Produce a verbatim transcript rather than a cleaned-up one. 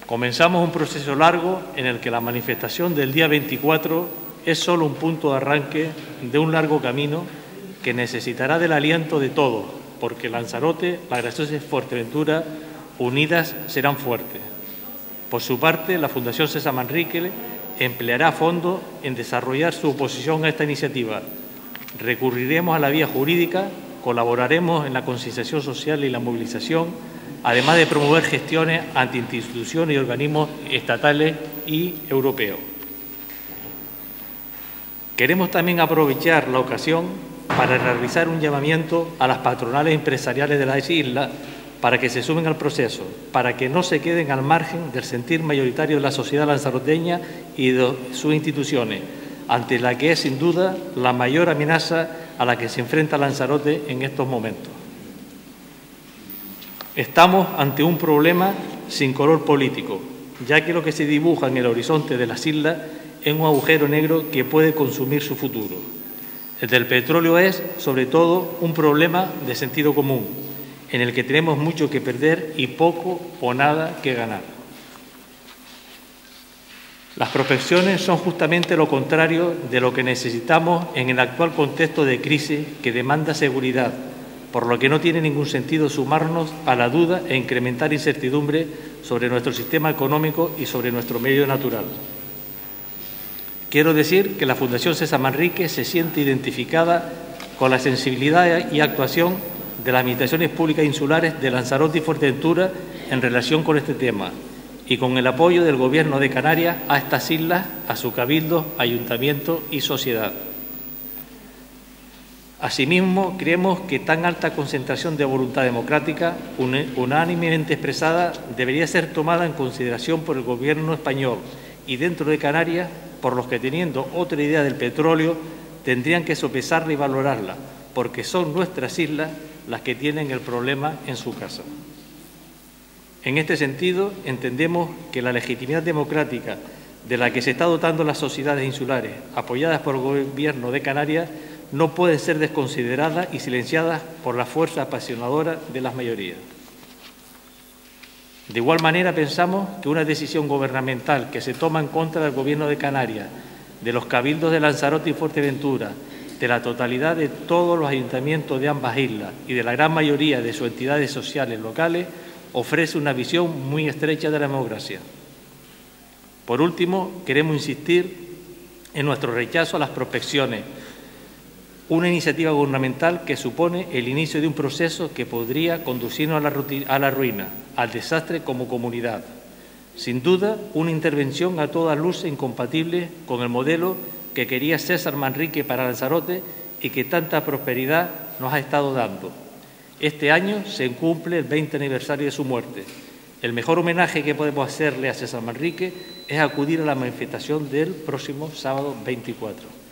Comenzamos un proceso largo en el que la manifestación del día veinticuatro es solo un punto de arranque de un largo camino que necesitará del aliento de todos, porque Lanzarote, La Graciosa y Fuerteventura, unidas serán fuertes. Por su parte, la Fundación César Manrique empleará fondos en desarrollar su oposición a esta iniciativa. Recurriremos a la vía jurídica, colaboraremos en la concienciación social y la movilización, además de promover gestiones ante instituciones y organismos estatales y europeos. Queremos también aprovechar la ocasión para realizar un llamamiento a las patronales empresariales de las islas para que se sumen al proceso, para que no se queden al margen del sentir mayoritario de la sociedad lanzaroteña y de sus instituciones, ante la que es sin duda la mayor amenaza a la que se enfrenta Lanzarote en estos momentos. Estamos ante un problema sin color político, ya que lo que se dibuja en el horizonte de las islas es un agujero negro que puede consumir su futuro. El del petróleo es, sobre todo, un problema de sentido común, en el que tenemos mucho que perder y poco o nada que ganar. Las prospecciones son justamente lo contrario de lo que necesitamos en el actual contexto de crisis que demanda seguridad, por lo que no tiene ningún sentido sumarnos a la duda e incrementar incertidumbre sobre nuestro sistema económico y sobre nuestro medio natural. Quiero decir que la Fundación César Manrique se siente identificada con la sensibilidad y actuación de las administraciones públicas insulares de Lanzarote y Fuerteventura en relación con este tema y con el apoyo del Gobierno de Canarias a estas islas, a su cabildo, ayuntamiento y sociedad. Asimismo, creemos que tan alta concentración de voluntad democrática, unánimemente expresada, debería ser tomada en consideración por el Gobierno español y dentro de Canarias, por los que, teniendo otra idea del petróleo, tendrían que sopesarla y valorarla, porque son nuestras islas las que tienen el problema en su casa. En este sentido, entendemos que la legitimidad democrática de la que se está dotando las sociedades insulares, apoyadas por el Gobierno de Canarias, no pueden ser desconsideradas y silenciadas por la fuerza apasionadora de las mayorías. De igual manera, pensamos que una decisión gubernamental que se toma en contra del Gobierno de Canarias, de los cabildos de Lanzarote y Fuerteventura, de la totalidad de todos los ayuntamientos de ambas islas y de la gran mayoría de sus entidades sociales locales, ofrece una visión muy estrecha de la democracia. Por último, queremos insistir en nuestro rechazo a las prospecciones, una iniciativa gubernamental que supone el inicio de un proceso que podría conducirnos a la, a la ruina, al desastre como comunidad. Sin duda, una intervención a todas luces incompatible con el modelo que quería César Manrique para Lanzarote y que tanta prosperidad nos ha estado dando. Este año se cumple el veinte aniversario de su muerte. El mejor homenaje que podemos hacerle a César Manrique es acudir a la manifestación del próximo sábado veinticuatro.